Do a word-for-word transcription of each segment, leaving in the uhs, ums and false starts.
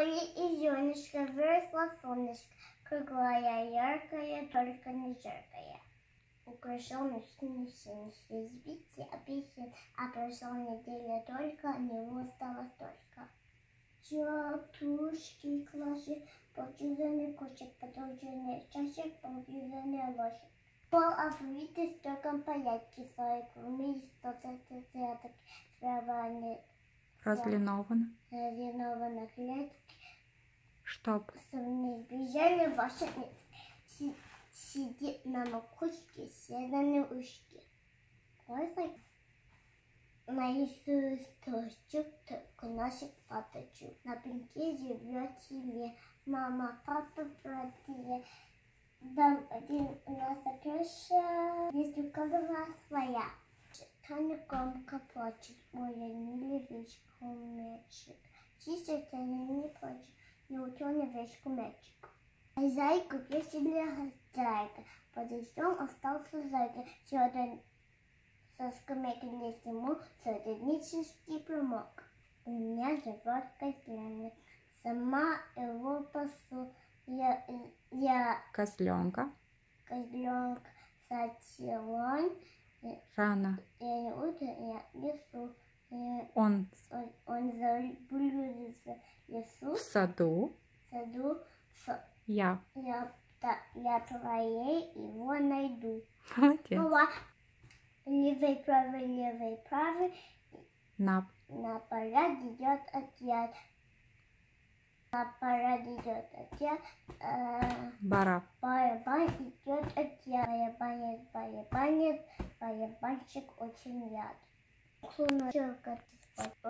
Белое и зернышко, выросло солнышко, круглая, яркая, только не жаркая. Украшал ночные сны, избитие обещан, а прошла неделя только, а него осталось только. Чапушки, клаши, подюзанный кошек, подолженный чашек, подюзанный ложек. Пол алфавита с током порядки, свои кроме что-то цветок, справа разлиновано, разлиновано клетки, чтоб не сбежали ваши си, сидит на макушке, седаны ушки. Ой, нарисую строчек, только наших папочек. На пеньке живет семья, мама, папа, братья. Дом один у нас океша, есть у каждого своя. Таня громко плачет, моя нелевичка мячик. Чистая Таня не плачет, не утёнет вещку мячик. А зайка веселая зайка, под дождем остался зайка. Сегодня со скамейки не сниму, садовнический промок. У меня живот козленок, сама его пасу. Я, я козленка, козленок сатилон. рано, Я не утро, я несу. Я, он, он, он заблудится в лесу, в саду, в саду. С, я. Я, да, я твоей его найду. Молодец. Левый, правый, левый, правый. На, На парад идет отряд. На парад идет отряд. Э, бараб, барабан идет отряд. Барабанит, барабанит, барабанщик очень рад. Клуночка, ты спать.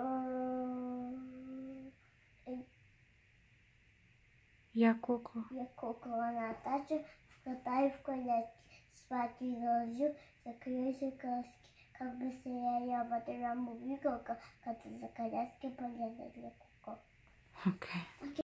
я кукла. Я кукла Наташа, вкатаю в коляске. Спать и ложу, закройся краски. Как бы я в эту раму выголка, как за коляской полезла для кукол. Okay.